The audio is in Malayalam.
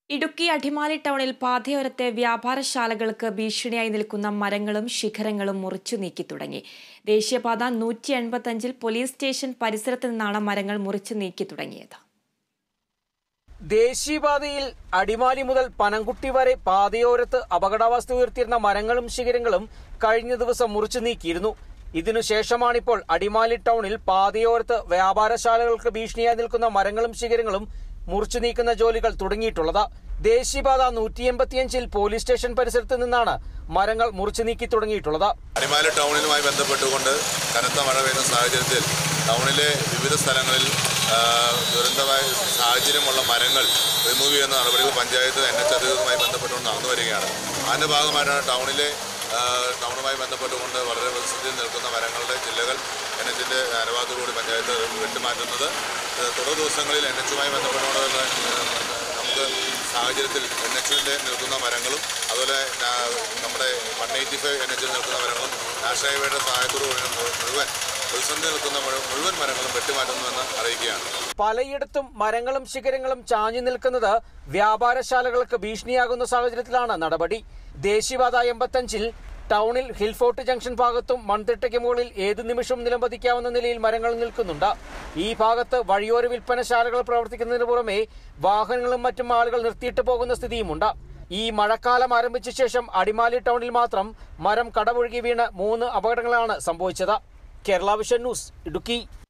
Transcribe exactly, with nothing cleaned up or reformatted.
ഇടുക്കി അടിമാലി ടൗണിൽ പാതയോരത്തെ വ്യാപാരശാലകൾക്ക് ഭീഷണിയായി നിൽക്കുന്ന മരങ്ങളും ശിഖരങ്ങളും മുറിച്ചു നീക്കി തുടങ്ങി. ദേശീയപാത നൂറ്റി എൺപത്തഞ്ചിൽ പോലീസ് സ്റ്റേഷൻ പരിസരത്ത് നിന്നാണ് മരങ്ങൾ മുറിച്ചു നീക്കി തുടങ്ങിയത്. ദേശീയപാതയിൽ അടിമാലി മുതൽ പനംകുട്ടി വരെ പാതയോരത്ത് അപകടാവസ്ഥ ഉയർത്തിയിരുന്ന മരങ്ങളും ശിഖരങ്ങളും കഴിഞ്ഞ ദിവസം മുറിച്ചു നീക്കിയിരുന്നു. ഇതിനുശേഷമാണിപ്പോൾ അടിമാലി ടൗണിൽ പാതയോരത്ത് വ്യാപാരശാലകൾക്ക് ഭീഷണിയായി നിൽക്കുന്ന മരങ്ങളും ശിഖരങ്ങളും മുറിച്ചു നീക്കുന്ന ജോലികൾ തുടങ്ങിയിട്ടുള്ളത്. ദേശീയപാത നൂറ്റി എൺപത്തിയഞ്ചിൽ പോലീസ് സ്റ്റേഷൻ പരിസരത്ത് നിന്നാണ് മരങ്ങൾ മുറിച്ചു നീക്കി തുടങ്ങിയിട്ടുള്ളത്. അടിമാലി ടൗണിലുമായി ബന്ധപ്പെട്ടുകൊണ്ട് കനത്ത മഴ പെയ്യുന്ന സാഹചര്യത്തിൽ ടൗണിലെ വിവിധ സ്ഥലങ്ങളിൽ ദുരന്തമായ സാഹചര്യമുള്ള മരങ്ങൾ റിമൂവ് ചെയ്യുന്ന നടപടികൾ പഞ്ചായത്ത് എൻ എച്ച് അധികൃതരുമായി ബന്ധപ്പെട്ടുകൊണ്ട് നടന്നു വരികയാണ്. അതിന്റെ ഭാഗമായിട്ടാണ് ടൗണിലെ ടൗണുമായി ബന്ധപ്പെട്ടുകൊണ്ട് വളരെ പ്രസിദ്ധിയിൽ നിൽക്കുന്ന മരങ്ങളുടെ ജില്ലകൾ എൻ എച്ചിന്റെ അനുവാദത്തോടുകൂടി പഞ്ചായത്ത് വെട്ടിമാറ്റുന്നത്. തുടർ ദിവസങ്ങളിൽ എൻ എച്ചുമായി ബന്ധപ്പെട്ടുകൊണ്ട് നമുക്ക് സാഹചര്യത്തിൽ എൻ എച്ചിന്റെ നിൽക്കുന്ന മരങ്ങളും അതുപോലെ നമ്മുടെ വൺ എയ്റ്റി ഫൈവ് എൻ എച്ചിൽ നിൽക്കുന്ന മരങ്ങളും നാഷണൽ ഹൈവേയുടെ സഹായത്തോടുകൂടി മുഴുവൻ പ്രതിസന്ധി നിൽക്കുന്ന മുഴുവൻ മരങ്ങളും വെട്ടിമാറ്റുന്നുവെന്ന് അറിയിക്കുകയാണ്. പലയിടത്തും മരങ്ങളും ശിഖരങ്ങളും ചാഞ്ഞു നിൽക്കുന്നത് വ്യാപാരശാലകൾക്ക് ഭീഷണിയാകുന്ന സാഹചര്യത്തിലാണ് നടപടി. ദേശീയപാത എൺപത്തഞ്ചിൽ ടൗണിൽ ഹിൽഫോർട്ട് ജംഗ്ഷൻ ഭാഗത്തും മൺതിട്ടയ്ക്ക് മുകളിൽ ഏതു നിമിഷവും നിലംപതിക്കാവുന്ന നിലയിൽ മരങ്ങൾ നിൽക്കുന്നുണ്ട്. ഈ ഭാഗത്ത് വഴിയോര വിൽപ്പനശാലകൾ പ്രവർത്തിക്കുന്നതിന് പുറമെ വാഹനങ്ങളും മറ്റും ആളുകൾ നിർത്തിയിട്ട് പോകുന്ന സ്ഥിതിയുമുണ്ട്. ഈ മഴക്കാലം ആരംഭിച്ച ശേഷം അടിമാലി ടൗണിൽ മാത്രം മരം കടപുഴകി വീണ് മൂന്ന് അപകടങ്ങളാണ് സംഭവിച്ചത്. Kerala vision news, Idukki.